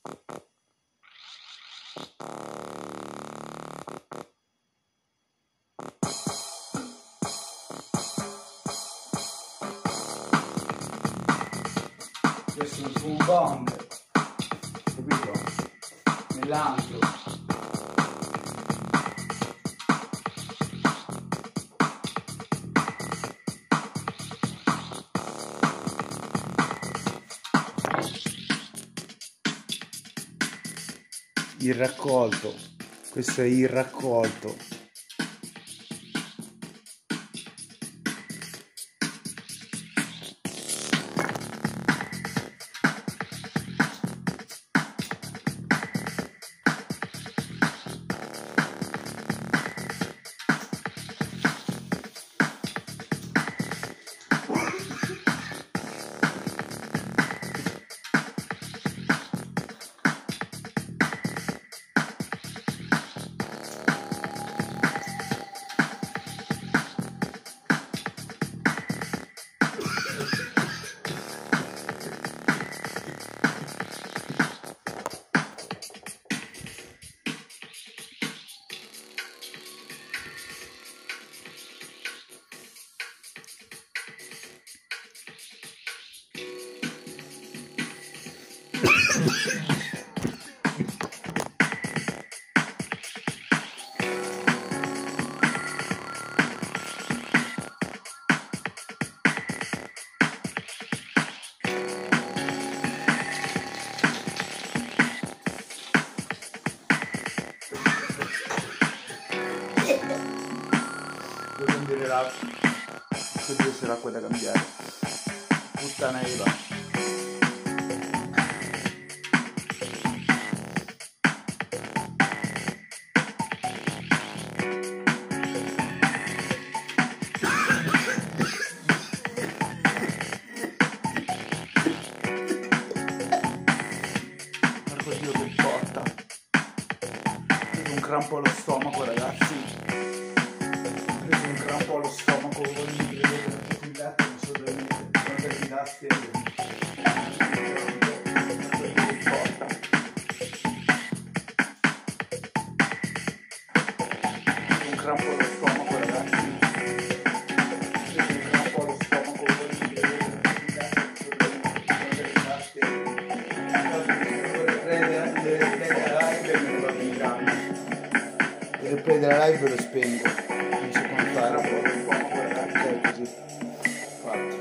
Adesso su un bond, capito? Nell'angolo. Il raccolto, questo è il raccolto. Devo prendere l'acqua, questo deve essere l'acqua da cambiare. Puttana Eva. Porco Dio che botta. Ho preso un crampo allo stomaco, ragazzi. Ho preso un crampo allo stomaco, voi mi credete, perché qui il letto non so dove mettere, sono per i tasti un crampo allo stomaco, ragazzi. Ho preso un crampo allo stomaco, voi mi credete, perché il letto non so dove mettere i tasti. Per riprendere la live ve lo spengo, non so come fare, cioè così, fatto.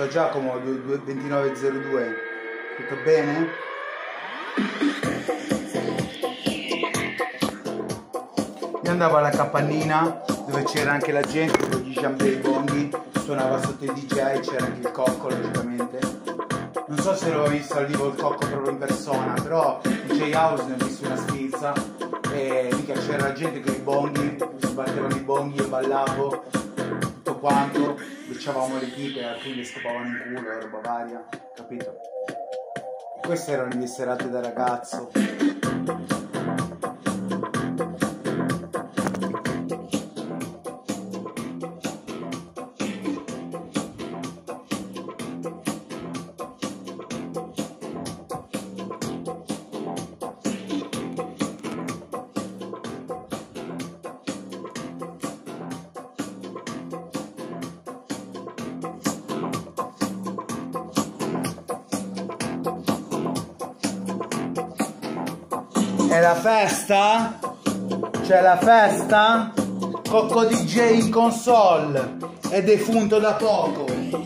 Ciao Giacomo 2902, tutto bene? Io andavo alla capannina dove c'era anche la gente, con gli jambé, i bonghi, suonava sotto il DJ, c'era anche il cocco logicamente. Non so se l'ho visto al vivo il cocco proprio in persona, però DJ House ne ho visto una sfilza e mica c'era la gente con i bonghi, si battevano i bonghi, io ballavo, tutto quanto, dicevamo le tipe, alcuni le scopavano in culo, roba varia, capito? Queste erano le mie serate da ragazzo. È la festa? C'è la festa? Cocco DJ in console, è defunto da poco.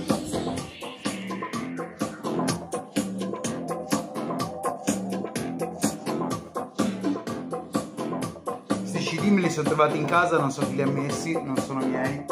Questi CD me li sono trovati in casa, non so chi li ha messi, non sono miei.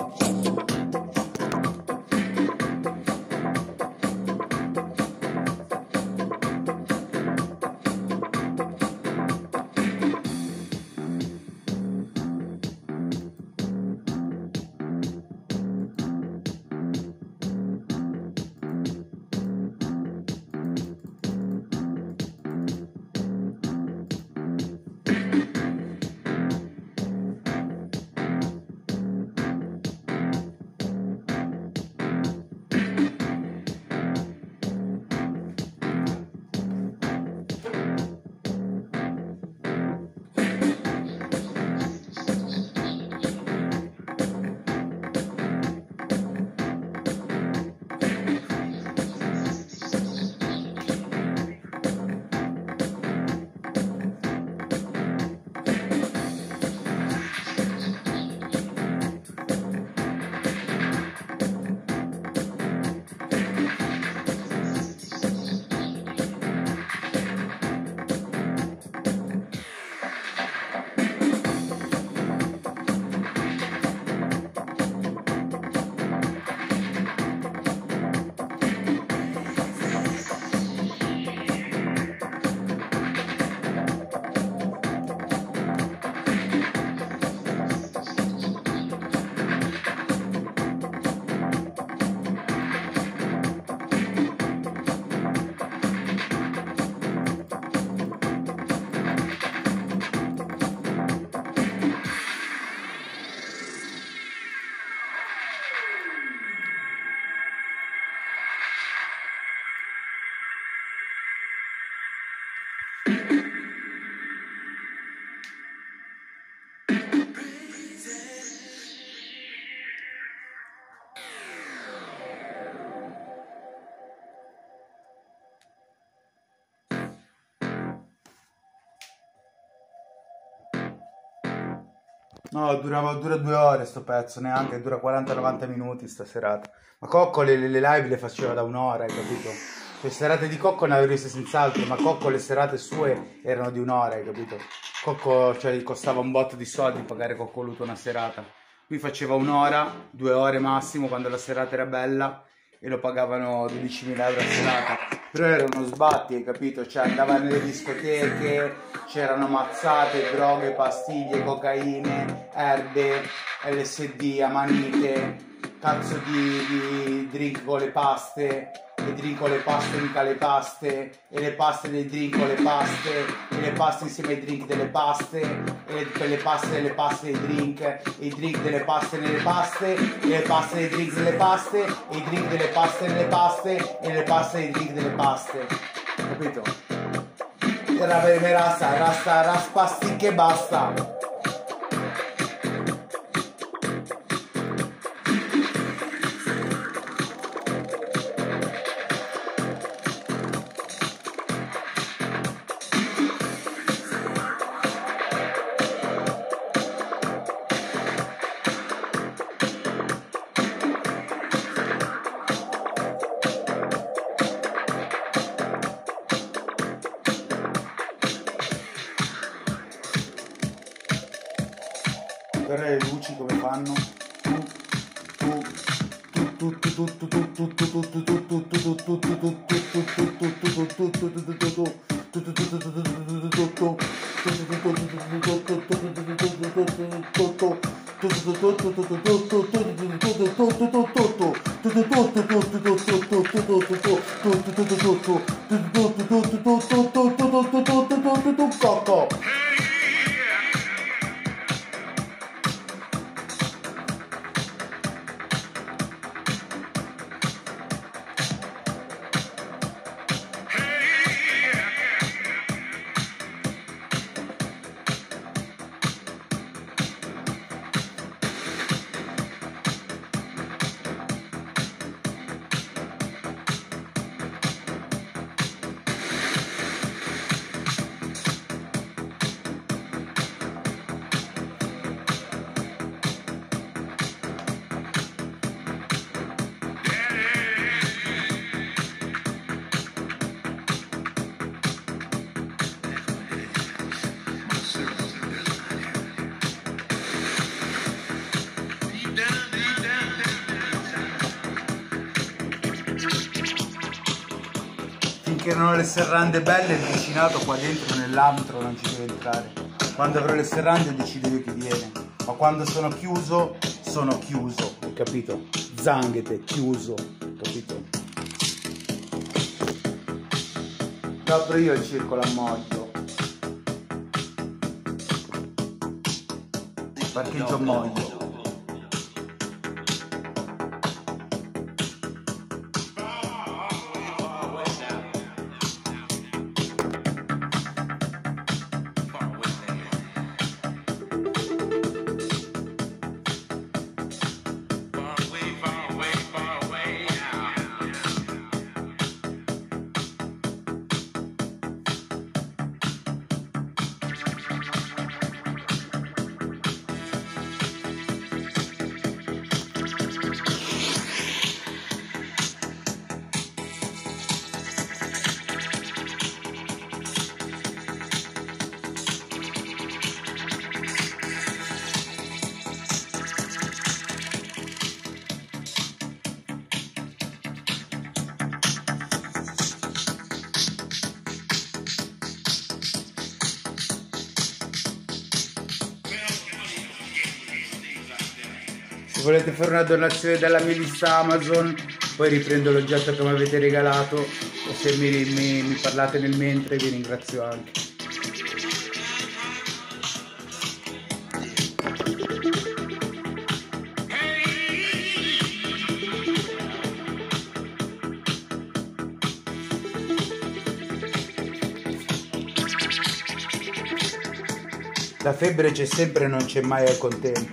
No, dura 2 ore sto pezzo, neanche, dura 40-90 minuti sta serata. Ma Cocco le live le faceva da 1 ora, hai capito? Le serate di Cocco ne avevo viste senz'altro, ma Cocco le serate sue erano di 1 ora, hai capito? Cocco, cioè, gli costava un botto di soldi pagare Coccoluto una serata. Lui faceva 1 ora, 2 ore massimo quando la serata era bella e lo pagavano 12.000 euro a serata. Però era uno sbatti, hai capito? Cioè andava nelle discoteche, c'erano mazzate, droghe, pastiglie, cocaine, erbe, LSD, amanite, cazzo di drink con le paste, e drink con le paste mica le paste, e le paste dei drink con le paste, e le paste insieme ai drink delle paste, e le paste delle paste dei drink, e i drink delle paste nelle paste, e le paste dei drink delle paste, e i drink delle paste nelle paste, e le paste dei drink delle paste, capito? Rasta, raspastic e basta. Guarda le luci come fanno. Finché non ho le serrande belle, il vicinato qua dentro nell'antro non ci deve entrare. Quando avrò le serrande decido io chi viene. Ma quando sono chiuso, hai capito? Zanghete, chiuso, capito? Apro io il circolo a moglio. Parcheggio a moglio. Se volete fare una donazione dalla mia lista Amazon, poi riprendo l'oggetto che mi avete regalato, o se mi parlate nel mentre vi ringrazio anche. La febbre c'è sempre e non c'è mai al contempo.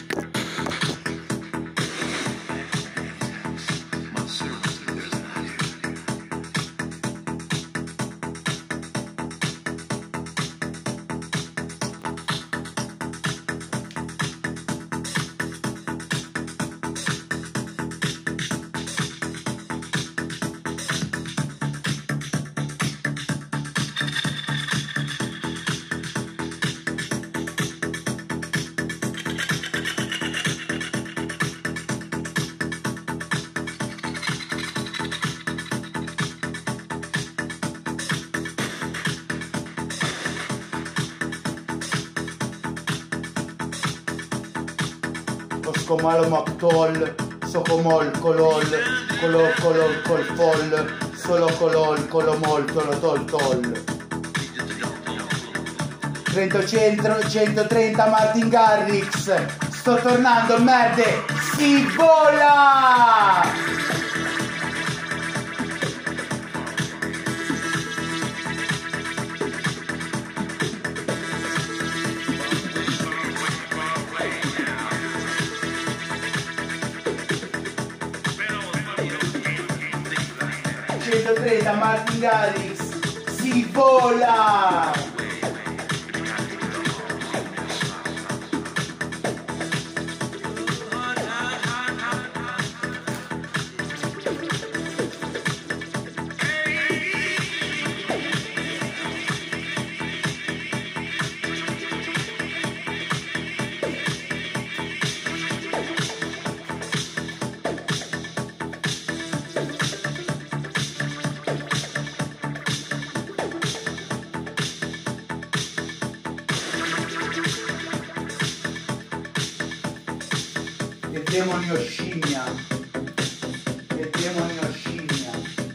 Scomalo Mactol, Socomol, Colol, Colol, Col Fol, Solo Colol, Colomol, Solo Tol Tol. Trento Centro, 130 Martin Garrix, sto tornando, merde, si vola! 130 Martin Garrix, si vola! demonio scimmia. Che demonio scimmia.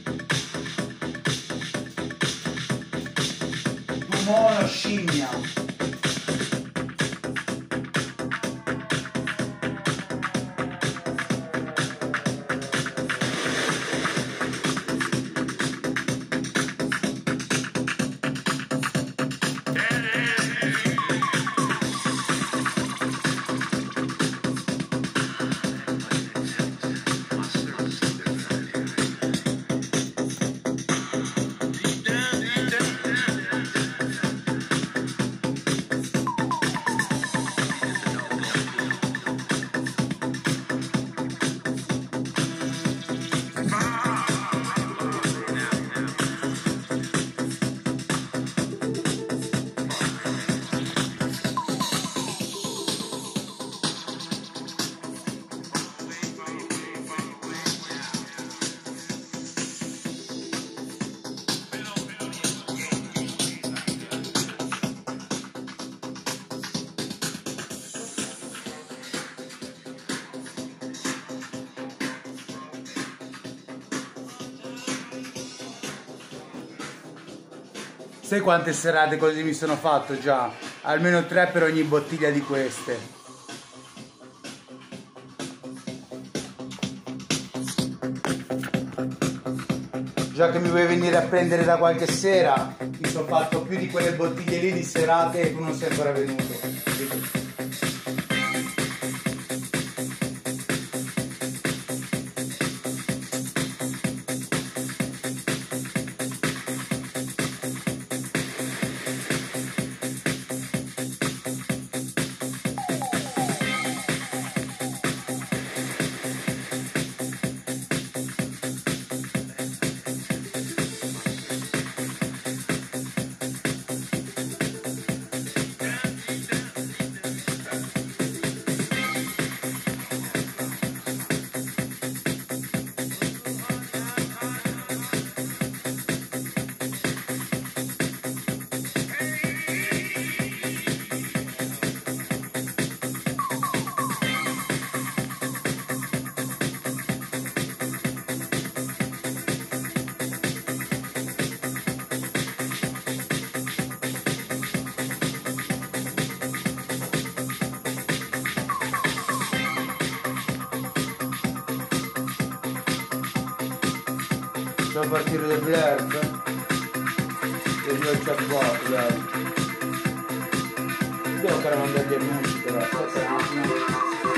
Tu mono scimmia. Sai quante serate così mi sono fatto già? Almeno 3 per ogni bottiglia di queste. Già che mi vuoi venire a prendere da qualche sera, mi sono fatto più di quelle bottiglie lì di serate e tu non sei ancora venuto. A partire del blurb e io ci avvoco, dai. Devo ancora mandare gli annunci però, aspetta un attimo.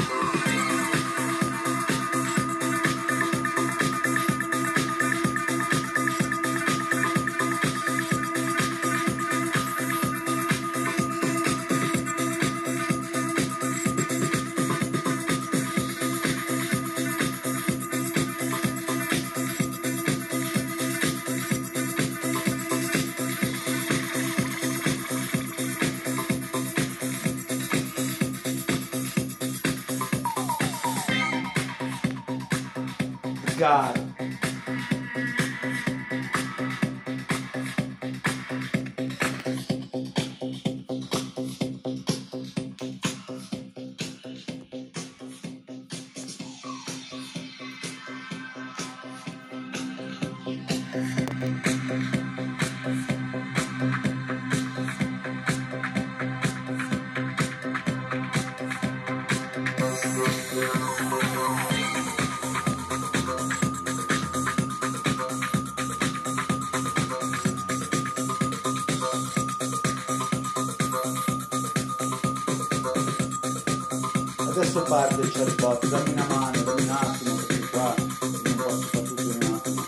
God. Adesso parte il chatbot, dammi una mano, dammi un attimo, perché qua non posso fare tutto in un attimo.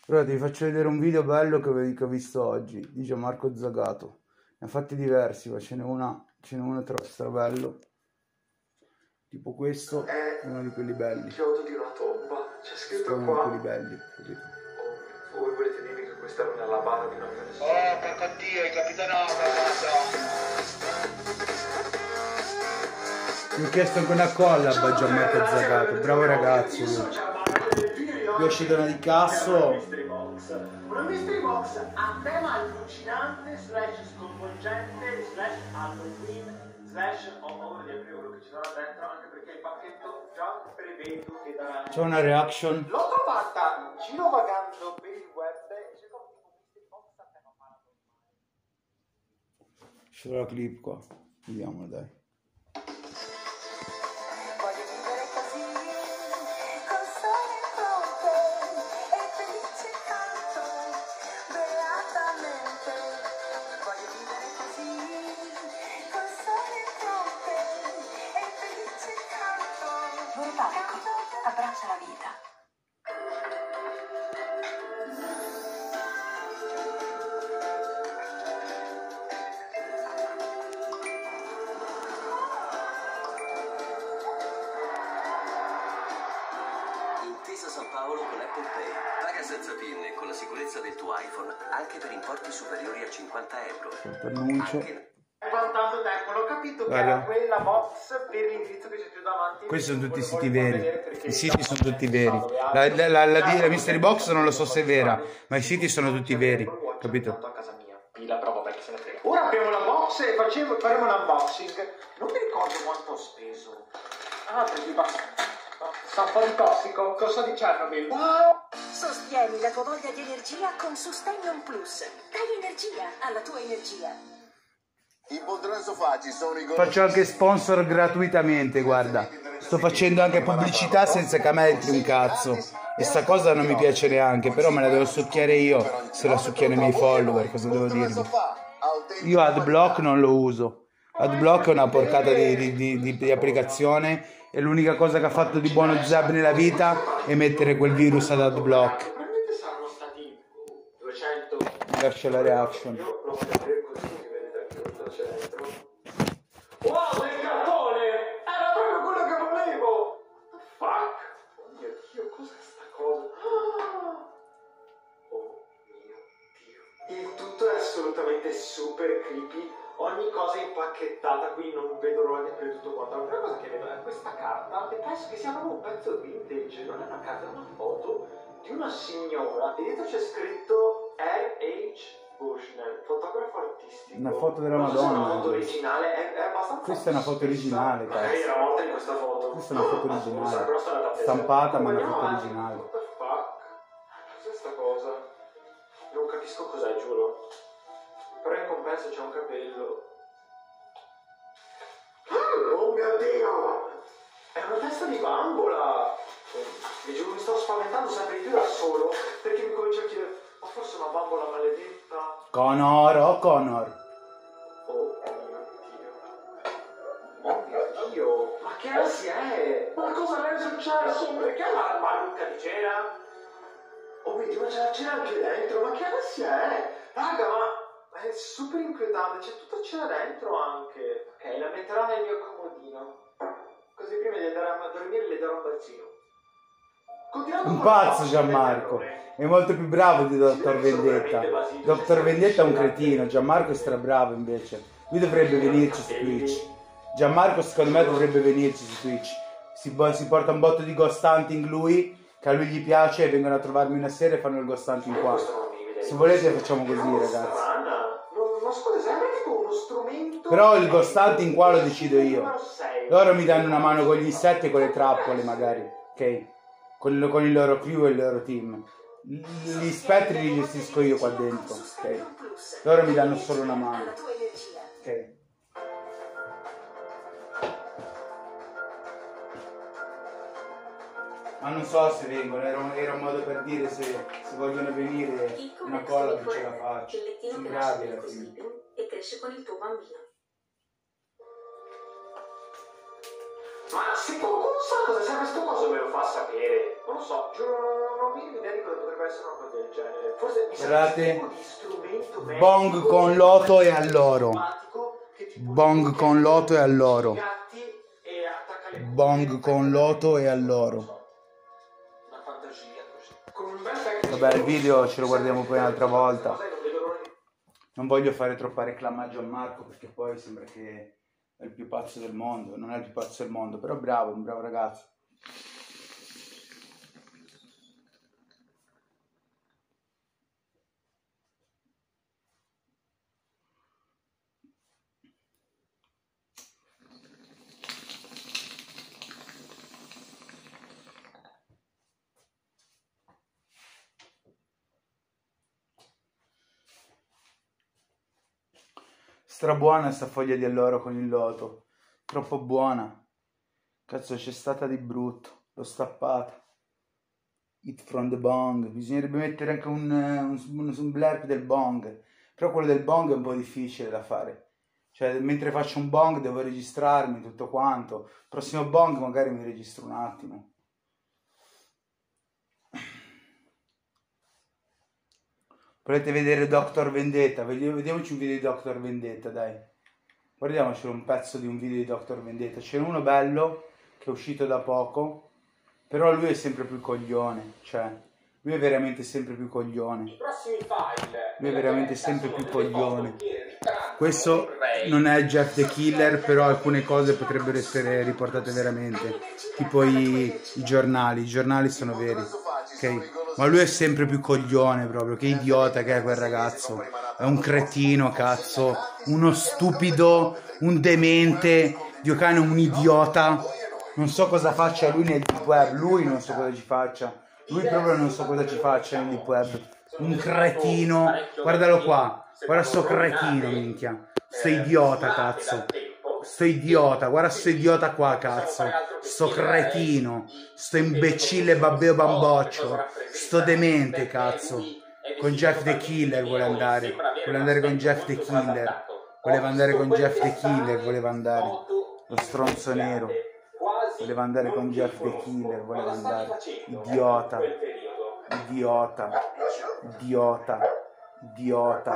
Allora ti faccio vedere un video bello che ho visto oggi di Gianmarco Zagato. Ne ha fatti diversi, ma ce n'è uno strabello. Tipo questo è uno di quelli belli. Il chiodo di una tomba. C'è scritto uno qua. di quelli belli, capito? O voi volete dirmi che questa non è la bara di una persona? Oh, cacoddio, hai capito no, Mi ho chiesto anche una collab a Gianmarco Zagato, bravo ragazzo lui. Qui esce da una di Casso. Una mystery box a tema allucinante, / sconvolgente, / Halloween, / ho paura di aprire quello che ci sarà dentro, anche perché il pacchetto già prevedo che darà. C'è una reaction. L'ho trovata girovagando per il web e c'è proprio una mystery box a tema paranormale. C'è la clip qua. Vediamola dai. Voglio vivere così, col sole in fronte e felice canto, beatamente. Voglio vivere così, col sole in fronte e felice canto. Vorparico, abbraccia la vita. Intesa San Paolo con Apple Pay. Paga senza PIN e con la sicurezza del tuo iPhone anche per importi superiori a 50 euro. Annuncio. Anche... Tanto tempo, l'ho capito che Guarda. era quella box per l'indirizzo che c'è più davanti. Questi sono tutti Volevo siti veri. vedere perché I siti sono tutti veri. La mystery box non lo so se è vera, ma i siti sono tutti veri, capito? A casa mia. Pila, però vabbè, che se ne frega. Ora apriamo la box e faremo un unboxing. Non mi ricordo quanto ho speso. Ah, perché basta. Sta un po' di tossico. Cosa di Chernobyl? Wow! Sostieni la tua voglia di energia con Sustenium Plus. Dai energia alla tua energia. I poltrone sofà ci sono i Faccio anche sponsor gratuitamente, guarda. Sto facendo anche pubblicità senza che a me entri un cazzo. E sta cosa non mi piace neanche, però me la devo succhiare io. Se la succhiano i miei follower, cosa devo dirvi? Io AdBlock non lo uso. AdBlock è una porcata di applicazione e l'unica cosa che ha fatto di buono Zeb nella vita è mettere quel virus ad AdBlock. Probabilmente saranno stati 200. Lascia la reaction. Io lo voglio aprire così, mi vedete che cosa c'è dentro. Wow, il cartone! Era proprio quello che volevo! What the fuck? Oh mio Dio, cos'è sta cosa? Oh mio Dio. Il tutto è assolutamente super creepy. Ogni cosa impacchettata qui, non vedo l'ora di aprire tutto quanto. La prima cosa che vedo è questa carta e penso che sia proprio un pezzo vintage. Non è una carta, è una foto di una signora e dietro c'è scritto R.H. Bushnell, fotografo artistico. Una foto della Non so se è Madonna. una foto originale, è abbastanza. Questa è una foto originale, Magari cazzo. era morta in questa foto. Questa è una foto Ah, originale. scusa, però sta andata Stampata, ma è una Andiamo foto avanti. originale. What the fuck? Cos'è sta cosa? Non capisco cos'è, giuro. Però in compenso c'è un capello. Oh mio Dio! È una testa di bambola! Mi giuro, mi sto spaventando sempre di più da solo, perché mi comincio a chiedere, ma forse una bambola maledetta? Connor, oh Connor. Oh mio Dio! Oh mio Dio! Ma che ansia è? Ma cosa le è successo? Perché la parrucca di cera? Oh mio Dio, ma c'è la cera anche dentro, ma che ansia è? Raga, ma è super inquietante, c'è tutta cera dentro anche. Ok, la metterò nel mio comodino. Così prima di andare a dormire le darò un bacino. Continuando Un con la pazzo box, Gianmarco. le È molto più bravo di Dottor Sì, sono Vendetta. veramente basiti. Dottor Vendetta è un cretino, Gianmarco è strabravo invece. Lui dovrebbe venirci su Twitch. Gianmarco secondo me dovrebbe venirci su Twitch. Si porta un botto di ghost hunting lui, che a lui gli piace, e vengono a trovarmi una sera e fanno il ghost hunting qua. Se volete facciamo così, ragazzi. Non scusa, serve tipo uno strumento. Però il ghost hunting qua lo decido io. Numero 6. Loro mi danno una mano con gli insetti e con le trappole magari, ok? Con il loro crew e il loro team. Gli spettri li gestisco io qua dentro, ok? Loro mi danno solo una mano, Alla tua energia. ok? Ma non so se vengono, era un modo per dire se vogliono venire una colla che ce la faccio. Il lettino Sono che bravi nasce alla così fine. e cresce con il tuo bambino. Ma se qualcuno sa cosa serve sto coso me lo fa sapere. Non lo so, giuro, non mi viene idea di cosa potrebbe essere una cosa del genere. Guardate, bong con loto e alloro. Bong con loto e alloro. Bong con loto e alloro. Vabbè, il video ce lo guardiamo poi un'altra volta. Non voglio fare troppa reclamaggio a Marco perché poi sembra che è il più pazzo del mondo. Non è il più pazzo del mondo, però bravo, un bravo ragazzo. Strabuona sta foglia di alloro con il loto, troppo buona. Cazzo, c'è stata di brutto, l'ho stappata. Eat from the bong, bisognerebbe mettere anche un blurb del bong, però quello del bong è un po' difficile da fare. Cioè, mentre faccio un bong devo registrarmi tutto quanto. Prossimo bong magari mi registro un attimo. Volete vedere Dr. Vendetta? Vediamoci un video di Dr. Vendetta, dai. Guardiamocelo un pezzo di un video di Dr. Vendetta. C'è uno bello che è uscito da poco, però lui è sempre più coglione, cioè, lui è veramente sempre più coglione. Lui è veramente sempre più coglione. Questo non è Jeff the Killer, però alcune cose potrebbero essere riportate veramente, tipo i giornali sono veri, ok? Ma lui è sempre più coglione proprio, che idiota che è quel ragazzo, è un cretino, cazzo, uno stupido, un demente, Dio cane, un idiota, non so cosa faccia lui nel deep web, lui non so cosa ci faccia, lui proprio non so cosa ci faccia nel deep web, un cretino, guardalo qua, guarda sto cretino, minchia, sto idiota, cazzo. Sto idiota, guarda sto idiota qua, cazzo. Sto cretino, sto imbecille babbeo bamboccio, sto demente, cazzo. Con Jeff the Killer vuole andare con Jeff the Killer. Voleva andare con Jeff the Killer, voleva andare. Lo stronzo nero. Voleva andare con Jeff the Killer, voleva andare. Idiota. Idiota. Idiota. Idiota.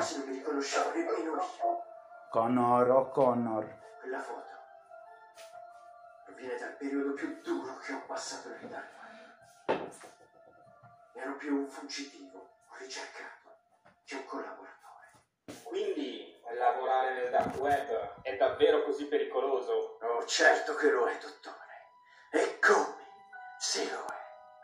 Connor, oh Connor. Quella foto proviene dal periodo più duro che ho passato nel dark web. Ero più un fuggitivo, un ricercato, che un collaboratore. Quindi lavorare nel dark web è davvero così pericoloso? Oh, certo che lo è, dottore. E come se lo è.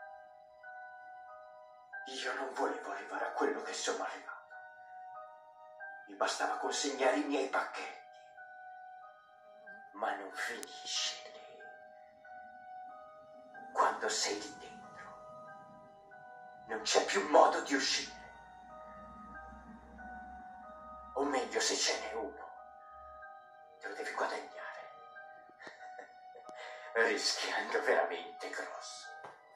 Io non volevo arrivare a quello che sono arrivato. Mi bastava consegnare i miei pacchetti. Ma non finisce lì. Quando sei lì dentro, non c'è più modo di uscire. O meglio, se ce n'è uno, te lo devi guadagnare. Rischiando veramente grosso.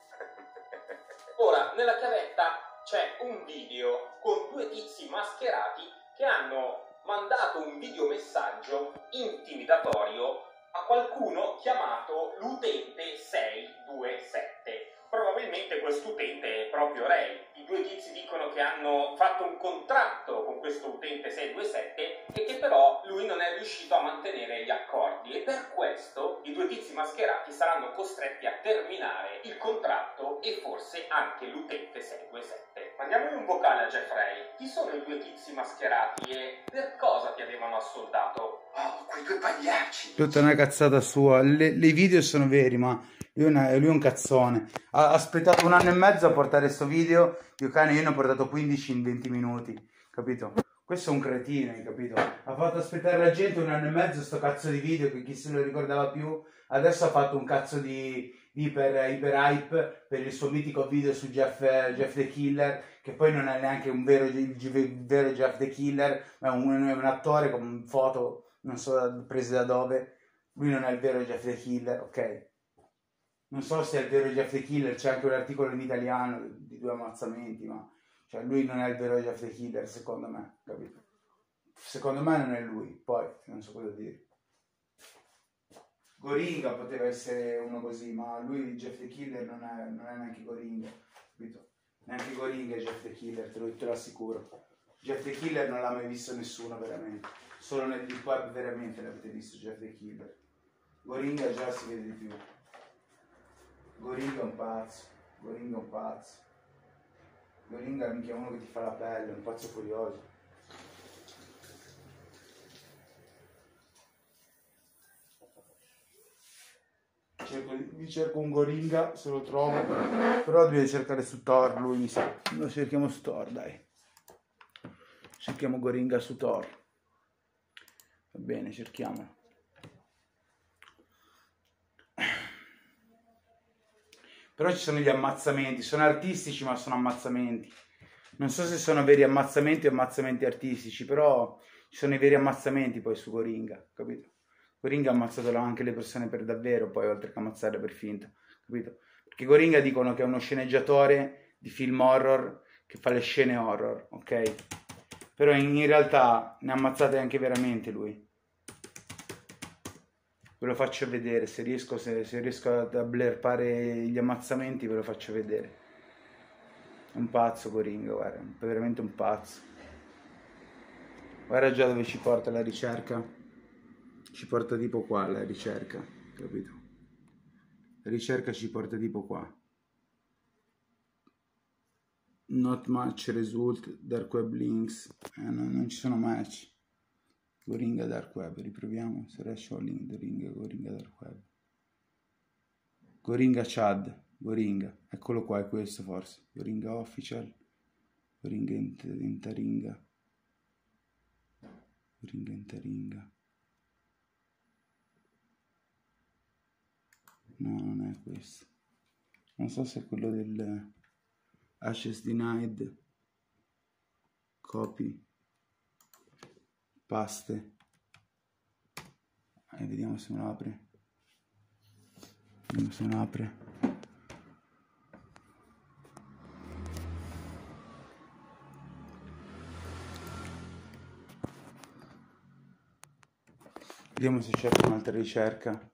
Ora, nella chiavetta c'è un video con due tizi mascherati che hanno mandato un videomessaggio intimidatorio a qualcuno chiamato l'utente 627. Probabilmente quest'utente è proprio Ray. I due tizi dicono che hanno fatto un contratto con questo utente 627 e che però lui non è riuscito a mantenere gli accordi e per questo i due tizi mascherati saranno costretti a terminare il contratto e forse anche l'utente 627. Mandiamogli un vocale a Jeffrey. Chi sono i due tizi mascherati e per cosa ti avevano assoldato? Oh, quei due pagliacci! Tutta una cazzata sua. Le video sono veri, ma lui è un cazzone. Ha aspettato 1 anno e mezzo a portare sto video. Io cane, io ne ho portato 15 in 20 minuti, capito? Questo è un cretino, hai capito? Ha fatto aspettare la gente 1 anno e mezzo sto cazzo di video che chi se lo ricordava più. Adesso ha fatto un cazzo di iper hype per il suo mitico video su Jeff the Killer, che poi non è neanche un vero Jeff the Killer, ma è un attore con foto, non so prese da dove. Lui non è il vero Jeff the Killer, ok? Non so se è il vero Jeff the Killer, c'è anche un articolo in italiano di 2 ammazzamenti, ma cioè lui non è il vero Jeff the Killer, secondo me, capito? Secondo me non è lui, poi non so cosa dire. Goringa poteva essere uno così, ma lui Jeff the Killer non è neanche Goringa, capito? Neanche Goringa e Jeff the Killer, te lo assicuro. Jeff the Killer non l'ha mai visto nessuno veramente. Solo nel deep web veramente l'avete visto Jeff the Killer. Goringa già si vede di più. Goringa è un pazzo. Goringa è un pazzo. Goringa è minchia uno che ti fa la pelle, è un pazzo furioso. Cerco un Goringa se lo trovo, però devi cercare su Tor, lui mi sa. Lo cerchiamo su Tor, dai. Cerchiamo Goringa su Tor. Va bene, cerchiamolo. Però ci sono gli ammazzamenti, sono artistici ma sono ammazzamenti. Non so se sono veri ammazzamenti o ammazzamenti artistici, però ci sono i veri ammazzamenti poi su Goringa, capito? Goringa ha ammazzato anche le persone per davvero, poi oltre che ammazzare per finta, capito? Perché Goringa dicono che è uno sceneggiatore di film horror che fa le scene horror, ok? Però in realtà ne ha ammazzate anche veramente lui. Ve lo faccio vedere, se riesco a blerpare gli ammazzamenti ve lo faccio vedere. È un pazzo Goringa, guarda, è veramente un pazzo. Guarda già dove ci porta la ricerca. Ci porta tipo qua la ricerca, capito? La ricerca ci porta tipo qua. Not much result, dark web links. Non ci sono match. Goringa dark web, riproviamo. Se riesce a link Goringa dark web. Goringa Chad, Goringa. Eccolo qua, è questo forse. Goringa official. Goringa Entaringa. Goringa Entaringa. No, non è questo. Non so se è quello del Ashes Denied. Copy. Paste. Vediamo se me lo apre. Vediamo se me lo apre. Vediamo se c'è un'altra ricerca.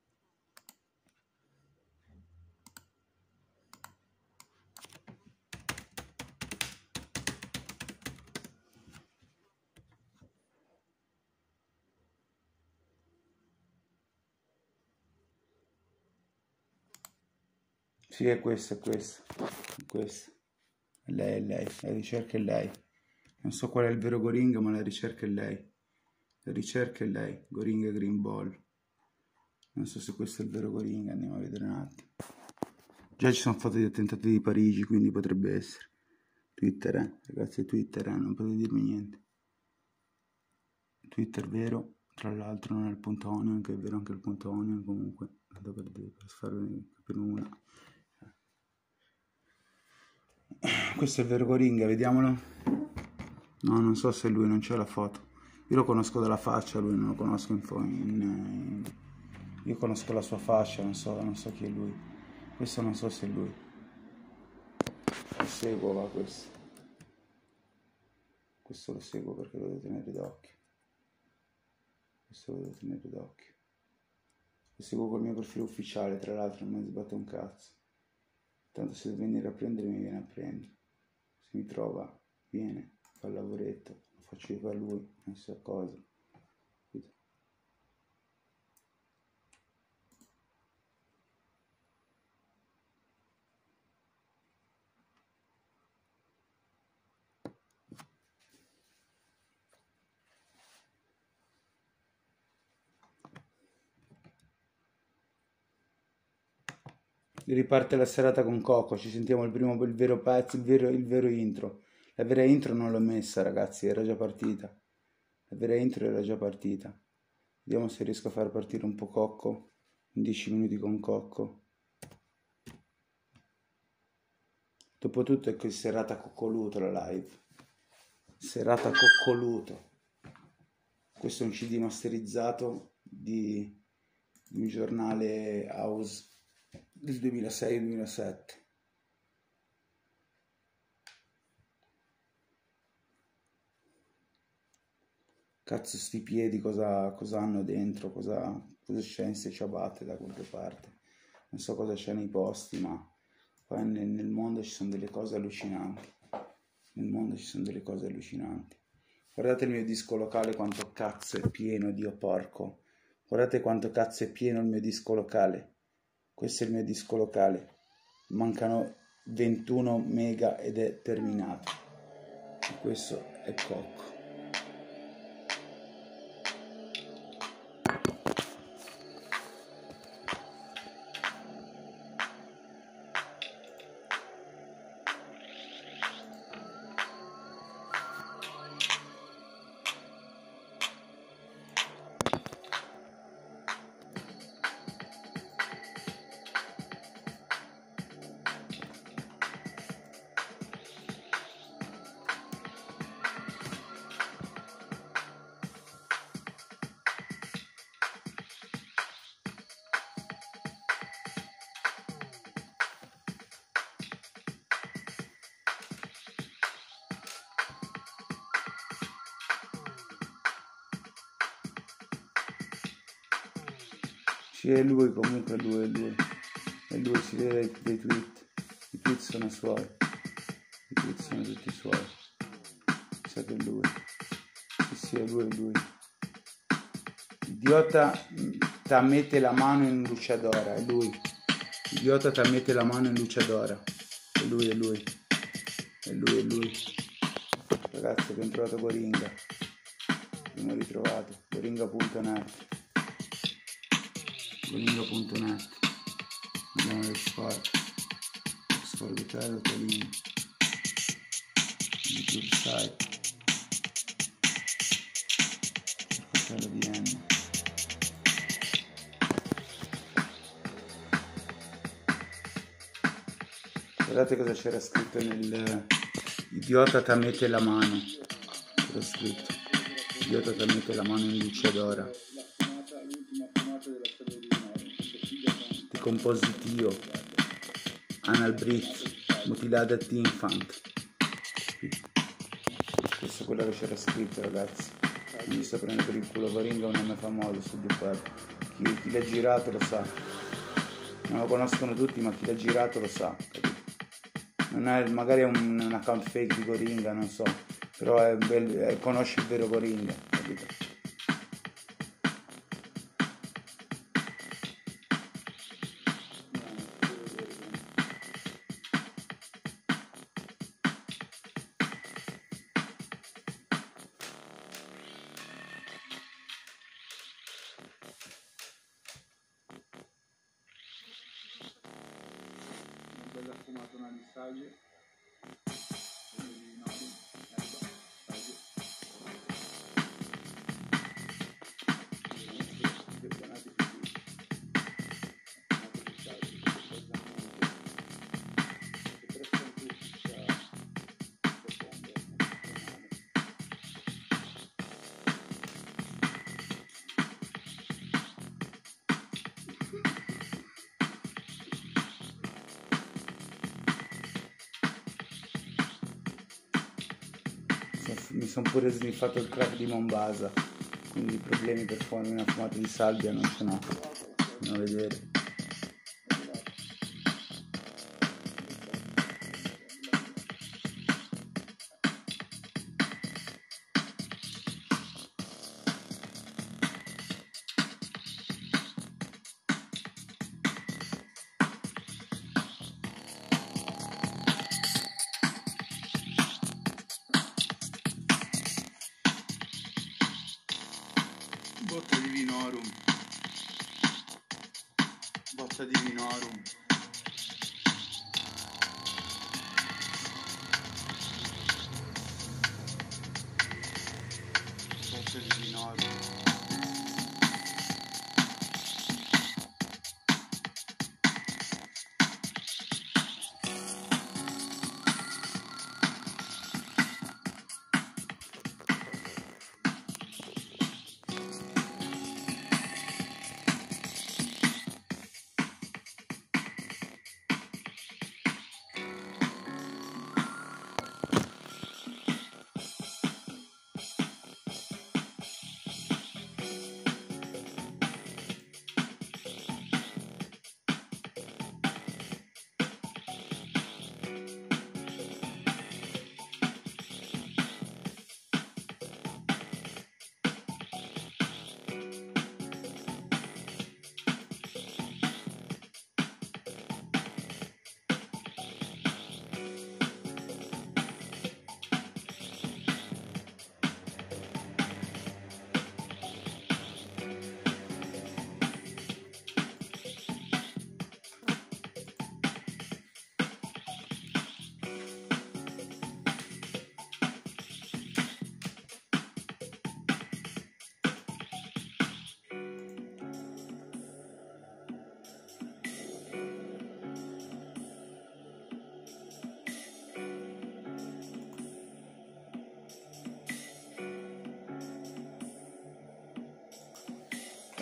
Sì, è questo, è questo, è questo. È lei, la ricerca è lei. Non so qual è il vero Goringa, ma la ricerca è lei. La ricerca è lei, Goringa Green Ball. Non so se questo è il vero Goringa, andiamo a vedere un attimo. Già ci sono foto di attentati di Parigi, quindi potrebbe essere. Twitter, ragazzi, Twitter, non potete dirmi niente. Twitter vero, tra l'altro non è il punto onion, che è vero anche il punto onion, comunque, per farvi capire una. Questo è il vero Goringa, vediamolo. No, non so se lui, non c'è la foto. Io lo conosco dalla faccia, lui non lo conosco io conosco la sua faccia, non so chi è lui. Questo non so se è lui. Lo seguo, va questo. Questo lo seguo perché lo devo tenere d'occhio. Questo lo devo tenere d'occhio. Lo seguo col mio profilo ufficiale, tra l'altro non mi sbatto un cazzo. Tanto se deve venire a prendere mi viene a prendere. Se mi trova, viene, fa il lavoretto, lo faccio io per lui, non so cosa. Riparte la serata con Coco, ci sentiamo il vero pezzo, il vero intro. La vera intro non l'ho messa, ragazzi, era già partita. La vera intro era già partita. Vediamo se riesco a far partire un po' Cocco, in 10 minuti con Cocco. Dopotutto è che serata coccoluto la live. Serata coccoluto. Questo è un CD masterizzato di un giornale house del 2006-2007. Cazzo sti piedi cosa hanno dentro, cosa c'è in ste ciabatte da qualche parte. Non so cosa c'è nei posti, ma Qua nel mondo ci sono delle cose allucinanti. Nel mondo ci sono delle cose allucinanti. Guardate il mio disco locale quanto cazzo è pieno, Dio porco. Guardate quanto cazzo è pieno il mio disco locale. Questo è il mio disco locale. Mancano 21 mega ed è terminato. E questo è cocco. Sì, è lui, comunque lui. È lui, si vede dei tweet. I tweet sono suoi. I tweet sono tutti suoi. Sa che è lui. Sì, è lui. Idiota, t'ammette la mano in luciadora, è lui. Idiota, t'ammette la mano in luciadora. È lui. Ragazzi, abbiamo trovato Goringa. Abbiamo ritrovato. Goringa.net. Andiamo alle sport. Sforbitello, Tolino. YouTube site. Sforbitello DM. Guardate cosa c'era scritto nel idiota t'ammette la mano. C'era scritto idiota t'ammette la mano in luciadora. Compositio, anal breath, mutilated infant. Questo è quello che c'era scritto, ragazzi. Non mi sto prendendo per il culo. Goringa è un nome famoso sul deep web. Chi l'ha girato lo sa. Non lo conoscono tutti, ma chi l'ha girato lo sa, capito? Non è, magari è un account fake di Goringa, non so, però conosce il vero Goringa, capito? Mi sono pure sniffato il crack di Mombasa, quindi problemi per farmi una fumata di salvia non ce n'ho. Andiamo a vedere. Botta di vinorum. Botta di vinorum. Botta di vinorum.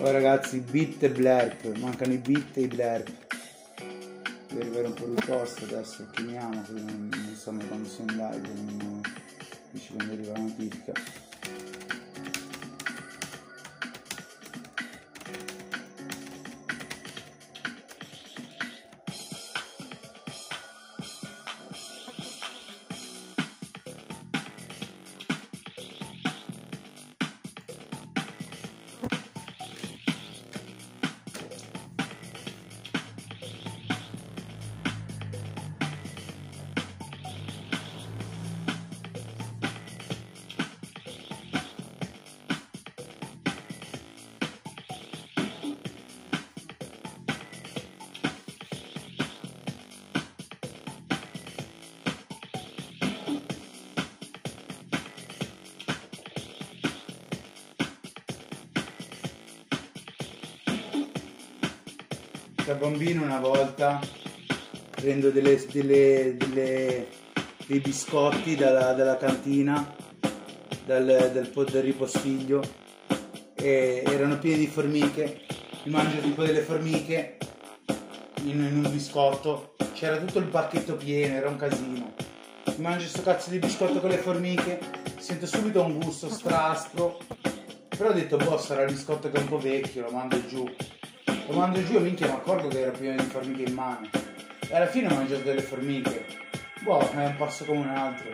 Oh ragazzi, bit e blerp, mancano i bit e i blerp. Devo arrivare un po' di posto adesso, chiamiamo, non so quando sono in live, non dice quando arriva la notifica. Da bambino una volta prendo dei biscotti dalla cantina, del ripostiglio, e erano pieni di formiche. Mi mangio tipo delle formiche in un biscotto, c'era tutto il pacchetto pieno, era un casino. Mi mangio sto cazzo di biscotto con le formiche, sento subito un gusto straspro, però ho detto boh, sarà il biscotto che è un po' vecchio, lo mando giù. Lo mando giù e minchia mi accorgo che era pieno di formiche in mano. E alla fine ho mangiato delle formiche. Boh, è un passo come un altro.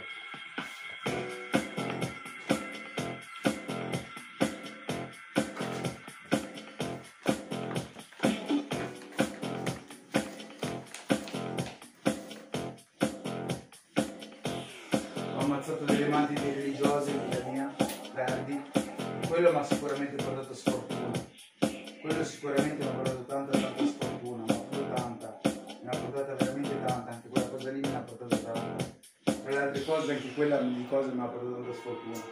Ho ammazzato delle mantide religiose in vita mia, verdi. Quello mi ha sicuramente portato sfortuna. Quello sicuramente mi ha portato tanta sfortuna, ma proprio tanta, mi ha portata veramente tanta, anche quella cosa lì mi ha portato tanta. Tra le altre cose anche quella di cose mi ha portato tanta sfortuna.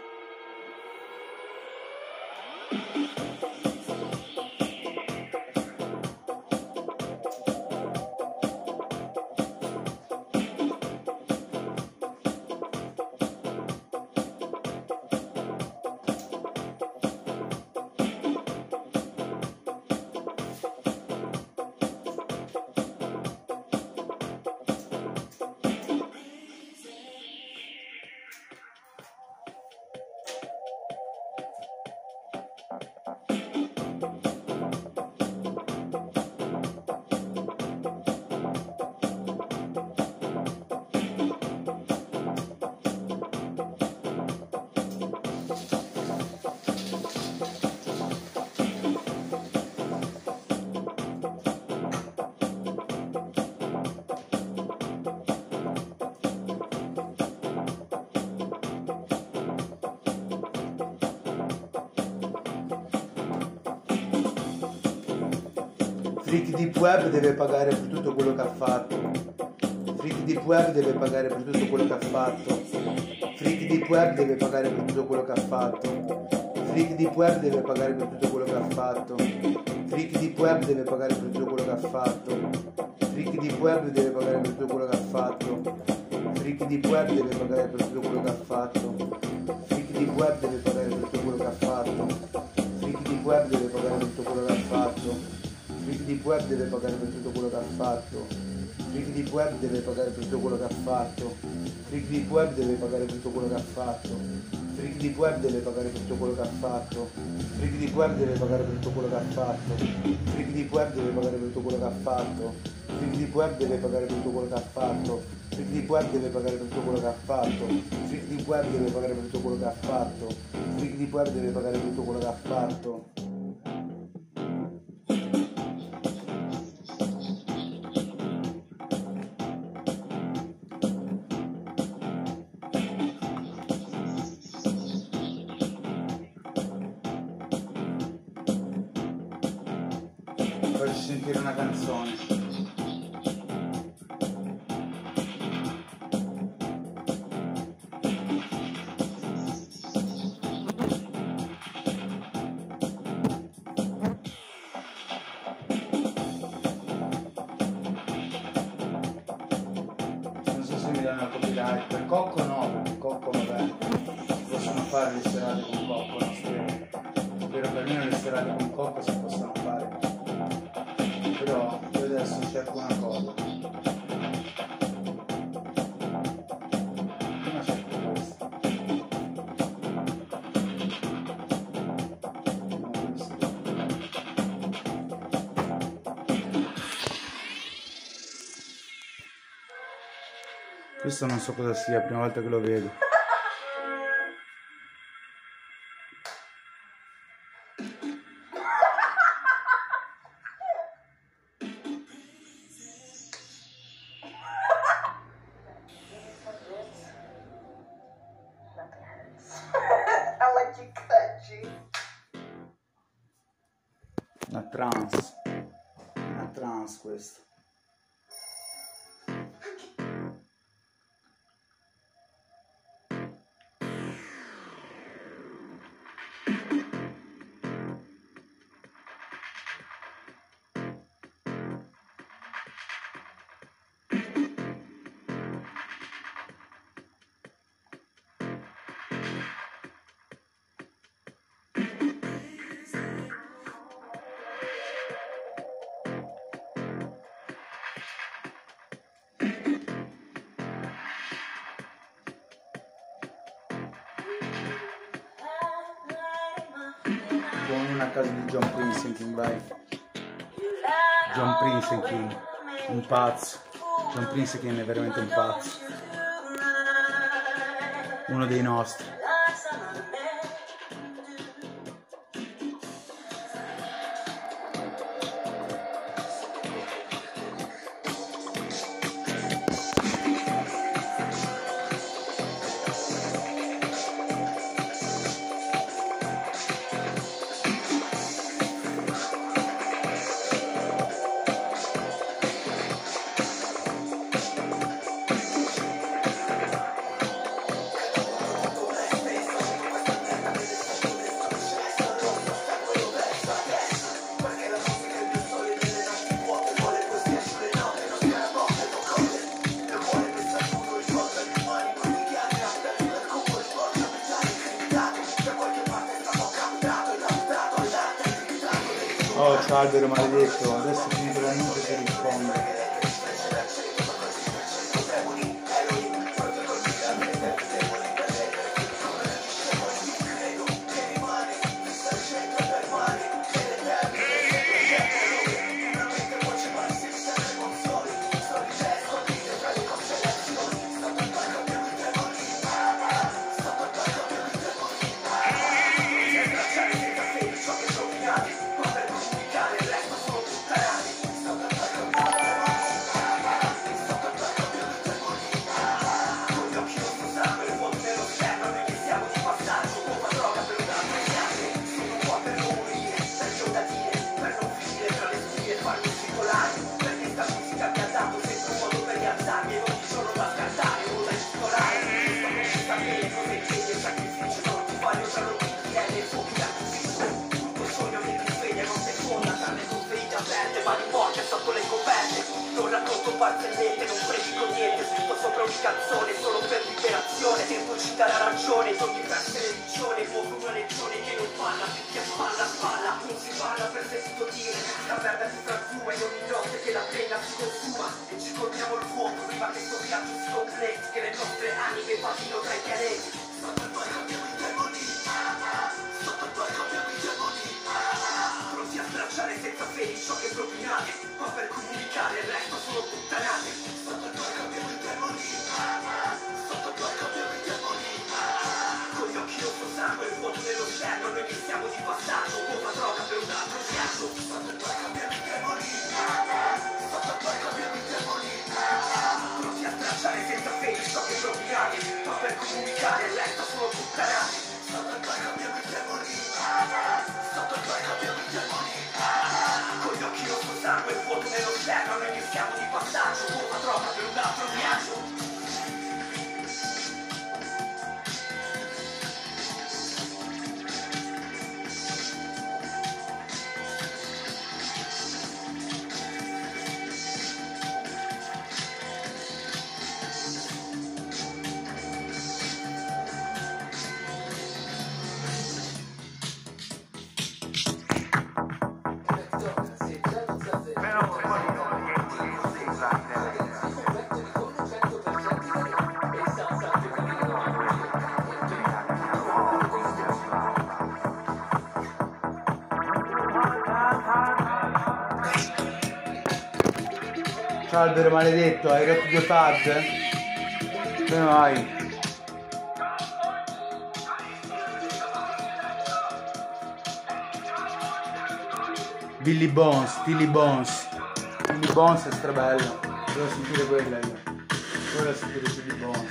Freak Deep Web deve pagare per tutto quello che ha fatto. Freak Deep Web deve pagare per tutto quello che ha fatto. Freak Deep Web deve pagare per tutto quello che ha fatto. Freak Deep Web deve pagare per tutto quello che ha fatto. Freak Deep Web deve pagare per tutto quello che ha fatto. Freak Deep Web deve pagare per tutto quello che ha fatto. Freak Deep Web deve pagare per tutto quello che ha fatto. Freak Deep Web deve pagare per tutto quello che ha fatto. Freak Deep Web deve pagare per tutto quello che ha fatto. Freak Deep Web deve pagare per tutto quello che ha fatto. Freak Deep Web deve pagare per tutto quello che ha fatto. Freak Deep Web deve pagare per tutto quello che ha fatto. Freak Deep Web deve pagare per tutto quello che ha fatto. Freak Deep Web deve pagare per tutto quello che ha fatto. Freak Deep Web deve pagare per tutto quello che ha fatto. Freak Deep Web deve pagare per tutto quello che ha fatto. Freak Deep Web deve pagare per tutto quello che ha fatto. Freak Deep Web deve pagare per tutto quello che ha fatto. Freak Deep Web deve pagare per tutto quello che ha fatto. Faccio sentire una canzone. Non so se mi danno la copyright. Per Cocco no, perché Cocco vabbè, possono fare le serate con Cocco, no? Spero per me le serate con cocco si possono fare, però io adesso cerco una cosa. Prima cerco questo. Questo non so cosa sia, prima volta che lo vedo. Una trance questo. Con una casa di John Princeton, vai. John Princeton, un pazzo. John Princeton è veramente un pazzo. Uno dei nostri. Oh, ciao albero maledetto, adesso finito l'annuncio che risponde. barzellette, non predico niente, scritto sopra ogni canzone, solo per liberazione, tempo ci dà la ragione, di ogni verso religione, muovo una legione che non parla, picchia spalla a spalla, non si parla per sentito dire, la merda si frantuma in ogni notte che la penna si consuma, e ci colmiamo il fuoco prima che sto viaggio si completi, che le nostre anime vadino tra i pianeti. Sotto il poi cambiamo i demoni, sotto il poi cambiamo i demoni, pronti a stracciare senza feli ciò che propinate, ma per comunicare il resto sono puttanate. Sotto il poi cambiamo i demoni, sotto il poi cambiamo i demoni, con gli occhi rosso sangue, il vuoto nello schermo, noi che siamo di passaggio, nuova droga per un altro viaggio. Sotto il poi cambiamo i demoni, sotto il poi cambiamo i demoni, pronti a stracciare senza feli ciò che propinate, ma per comunicare il resto sono puttanate. Sotto il poi cambiamo i demoni, sotto il poi cambiamo i demoni, con gli occhi rosso sangue, il vuoto nello schermo, noi che siamo di passaggio, nuova droga per un altro viaggio. albero maledetto, hai rotto due pad? Come mai? Billy Bones, Tilly Bones. Tilly Bones è strabello. Devo sentire quella io. Volevo sentire Tilly Bones.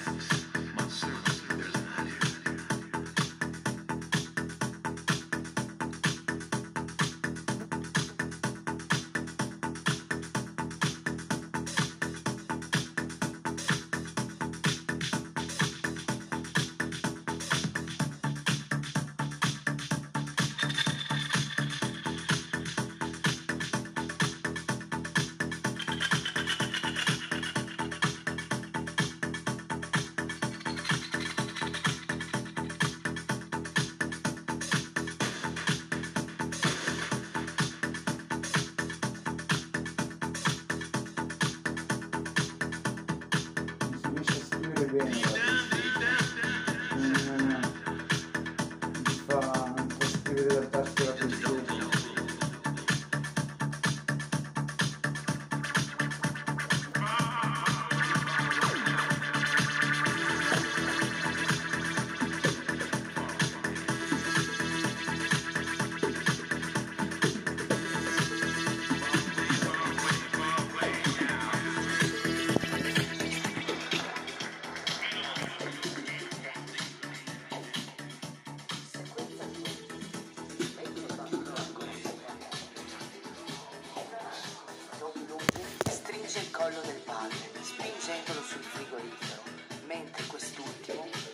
Stringe il collo del padre, spingendolo sul frigorifero, mentre quest'ultimo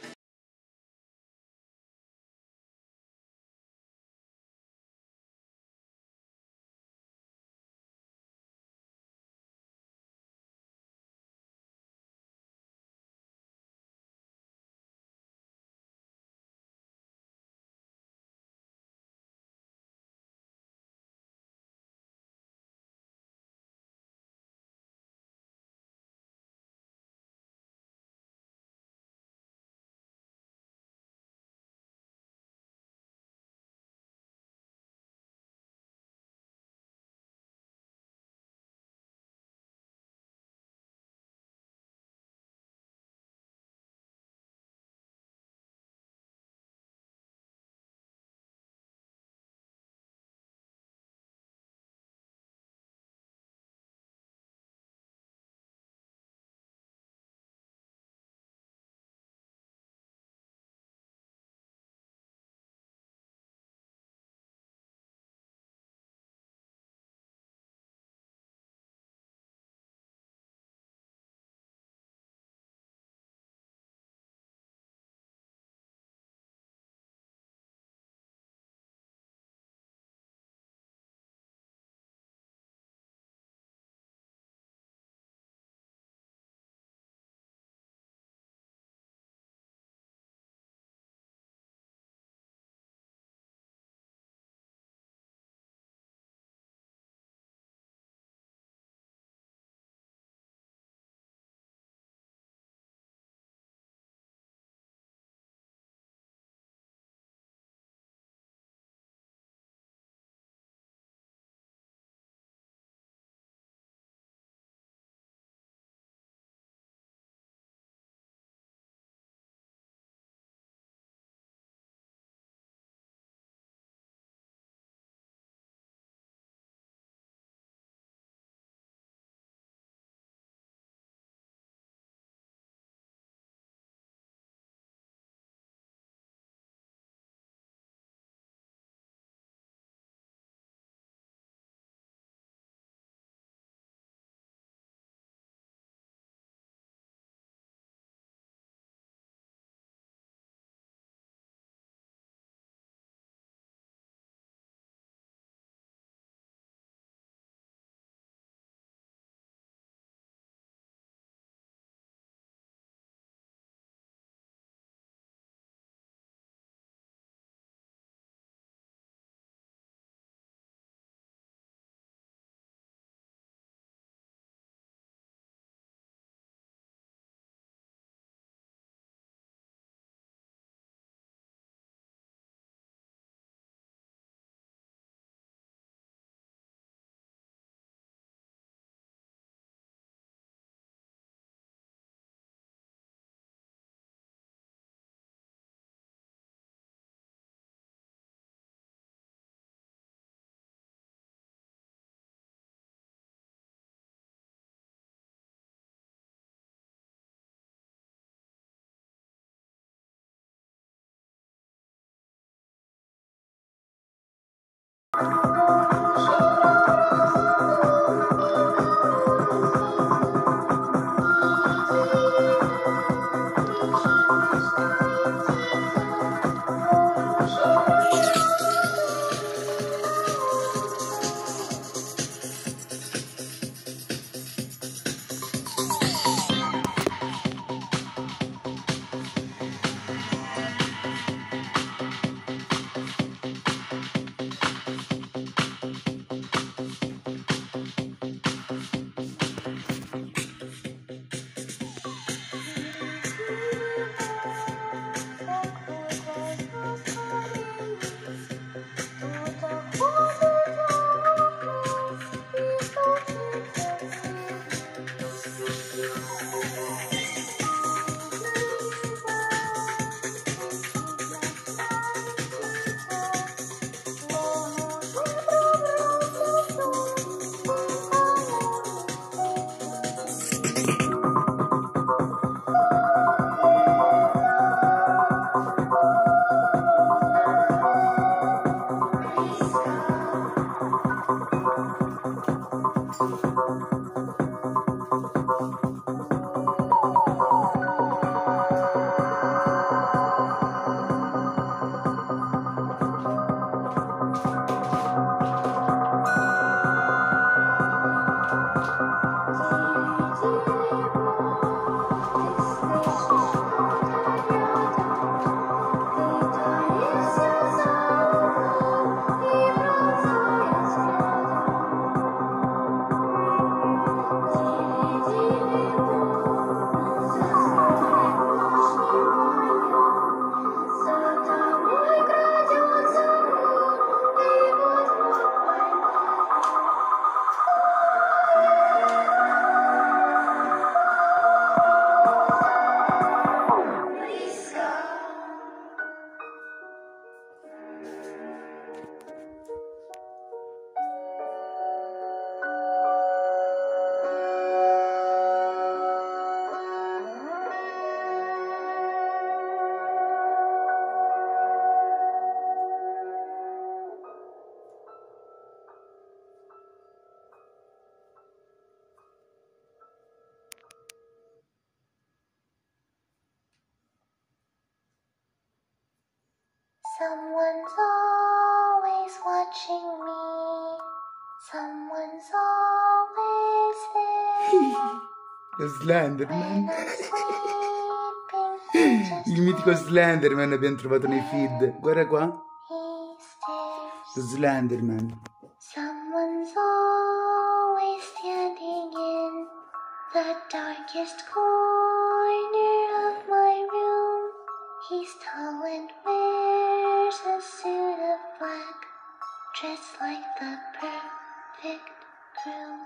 Someone's always watching me. Someone's always there. Lo Slenderman. When I'm sleeping, he just Il mitico Slenderman abbiamo trovato nei feed. Guarda qua. he stares. Lo Slenderman. Someone's always standing in the darkest corner of my room. He's tall and wears a suit of black, dressed like the perfect groom.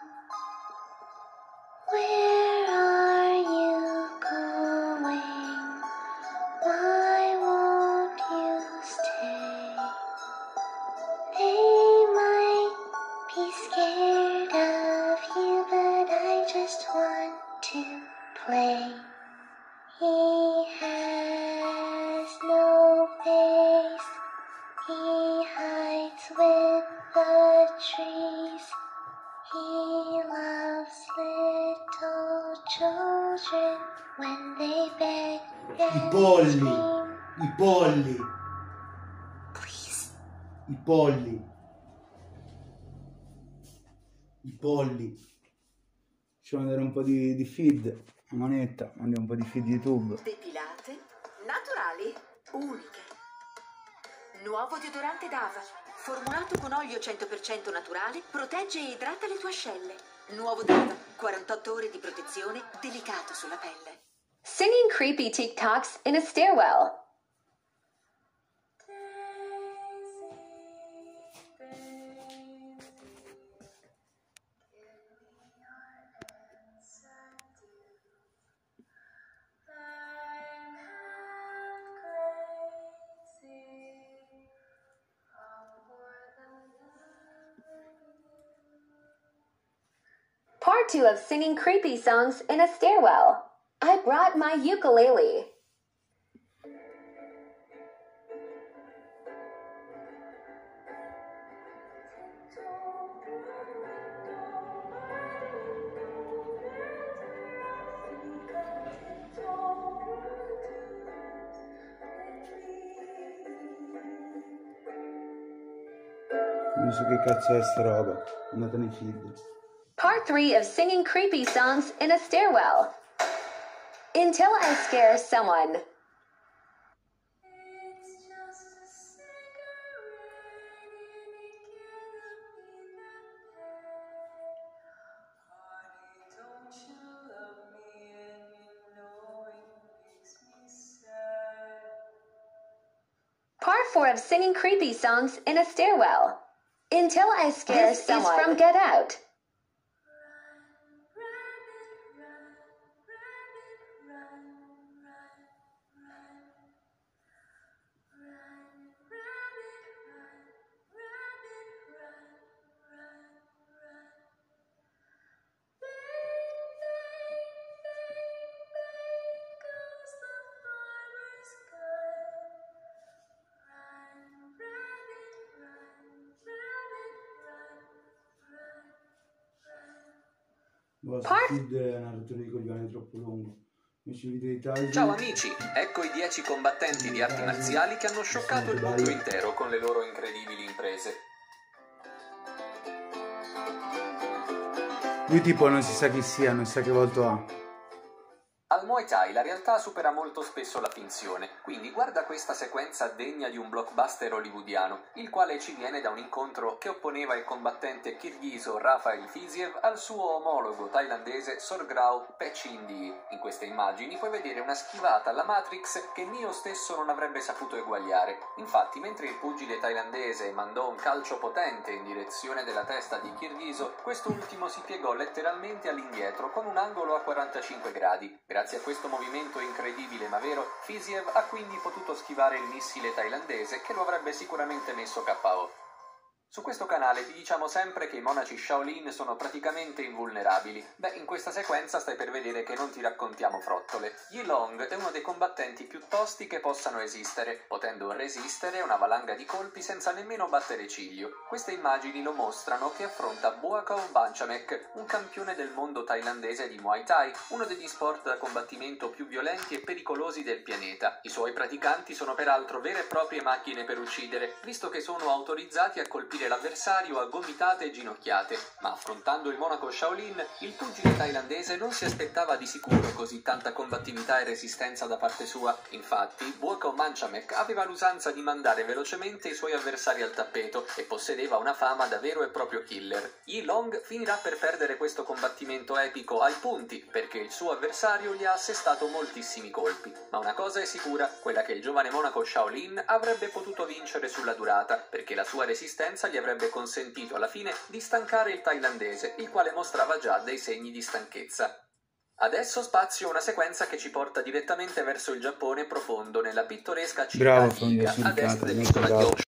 Where are you going? Why won't you stay? They might be scared of you, but I just want to play. He has no face. He hides with the trees. He loves little children when they beg and polli. scream. I polli. Please. I polli. I polli. Ci mandare un po' di feed. A manetta. Mandiamo un po' di feed YouTube. Depilate, naturali, uniche. Nuovo deodorante Dava, formulato con olio 100% naturale, protegge e idrata le tue ascelle. Nuovo Dava, 48 ore di protezione, delicato sulla pelle. Singing creepy TikToks in a stairwell. Part 2 of singing creepy songs in a stairwell. I brought my ukulele. Non so che cazzo è sta roba. Andate nei feed. Part 3 of singing creepy songs in a stairwell. Until I scare someone. Part 4 of singing creepy songs in a stairwell. Until I scare someone. This is from Get Out. Feed è una rottura di coglione troppo lungo. Ciao amici, ecco i 10 combattenti di arti marziali che hanno scioccato il mondo intero con le loro incredibili imprese. Lui tipo non si sa chi sia, non sa che volto ha. Al Muay Thai la realtà supera molto spesso la finzione, quindi guarda questa sequenza degna di un blockbuster hollywoodiano, il quale ci viene da un incontro che opponeva il combattente kirghizo Rafael Fiziev al suo omologo thailandese Sorgrao Pechindi. In queste immagini puoi vedere una schivata alla Matrix che Neo stesso non avrebbe saputo eguagliare. Infatti, mentre il pugile thailandese mandò un calcio potente in direzione della testa di Kirghiso, quest'ultimo si piegò letteralmente all'indietro con un angolo a 45 gradi. Grazie a questo movimento incredibile ma vero, Fiziev ha quindi potuto schivare il missile thailandese che lo avrebbe sicuramente messo KO. Su questo canale ti diciamo sempre che i monaci Shaolin sono praticamente invulnerabili. Beh, in questa sequenza stai per vedere che non ti raccontiamo frottole. Yi Long è uno dei combattenti più tosti che possano esistere, potendo resistere a una valanga di colpi senza nemmeno battere ciglio. Queste immagini lo mostrano che affronta Buakaw Banchamek, un campione del mondo thailandese di Muay Thai, uno degli sport da combattimento più violenti e pericolosi del pianeta. I suoi praticanti sono peraltro vere e proprie macchine per uccidere, visto che sono autorizzati a colpire l'avversario a gomitate e ginocchiate, ma affrontando il monaco Shaolin, il pugile thailandese non si aspettava di sicuro così tanta combattività e resistenza da parte sua. Infatti, Buakaw Banchamek aveva l'usanza di mandare velocemente i suoi avversari al tappeto e possedeva una fama da vero e proprio killer. Yi Long finirà per perdere questo combattimento epico ai punti, perché il suo avversario gli ha assestato moltissimi colpi. Ma una cosa è sicura, quella che il giovane monaco Shaolin avrebbe potuto vincere sulla durata, perché la sua resistenza gli avrebbe consentito alla fine di stancare il thailandese, il quale mostrava già dei segni di stanchezza. Adesso spazio una sequenza che ci porta direttamente verso il Giappone profondo, nella pittoresca città di Iga, a est dell'isola di Honshu.